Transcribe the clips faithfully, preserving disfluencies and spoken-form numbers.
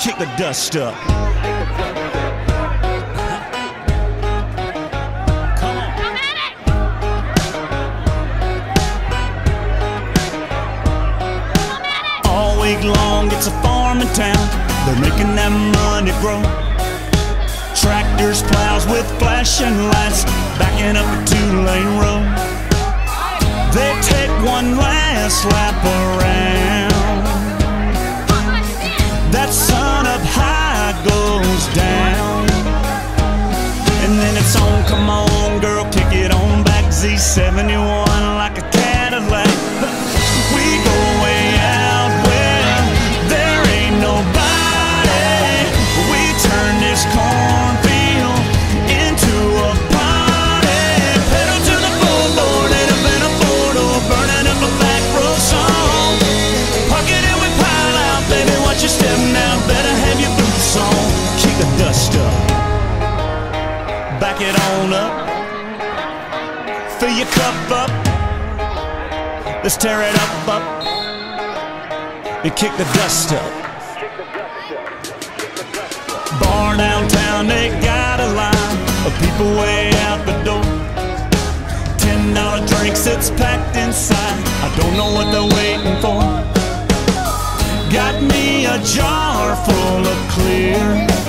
kick the dust up. All week long it's a farming town, they're making that money grow. Tractors, plows with flashing lights, backing up a two-lane road. They take one last lap around. That sun up high goes down, and then it's on, come on girl, kick it on back. Z seventy-one like a Cadillac. We go way out where there ain't nobody. We turn this cornfield into a party. Pedal to the floorboard and a bent a four-door, burning up a back road song. Park it and we pile out, baby, watch your step now, better have your boots on. Kick the dust up, back it on up, fill your cup up, let's tear it up, up, and kick the dust up. Bar downtown, they got a line of people way out the door. Ten dollar drinks, it's packed inside, I don't know what they're waiting for. Got me a jar full of clear,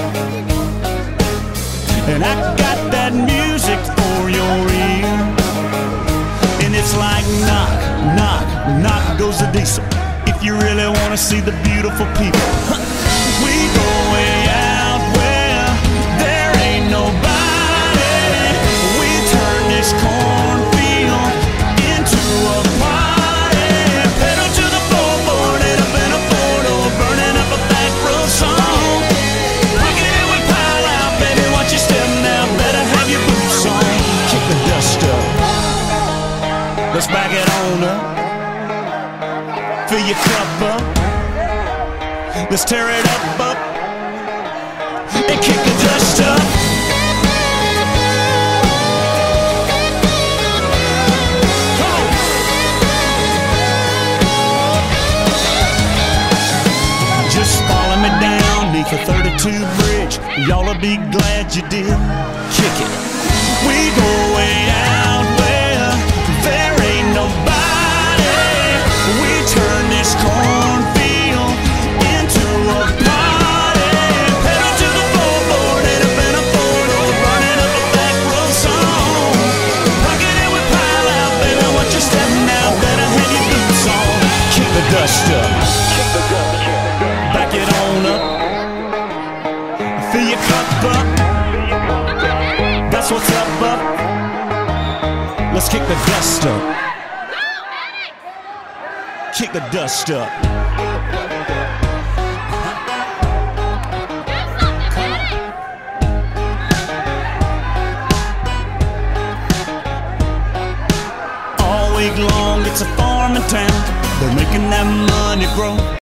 and I got that music for your ear. And it's like knock, knock, knock goes the diesel. If you really wanna see the beautiful people, we go way out where there ain't nobody. We turn this cornfield into a party. Pedal to the floorboard and up in a four-door, burning up a back road song. Look at it, we pile out, baby, watch your step now, better have your boots on. Kick the dust up, let's back it on up, fill your cup up, let's tear it up, up, and kick the dust up. Come on. Just follow me down neath the thirty-two bridge, y'all'll be glad you did. Kick it. We go way out where there ain't nobody. We turn this cornfield into a party. Pedal to the floorboard and up in a four-door, burning up a back road song. Park it and we pile out, baby, watch your step now, better have your boots on. Kick the dust up, back it on up, fill your cup up, that's what's up, up. Let's kick the dust up, kick the dust up. All week long it's a farming town, they're making that money grow.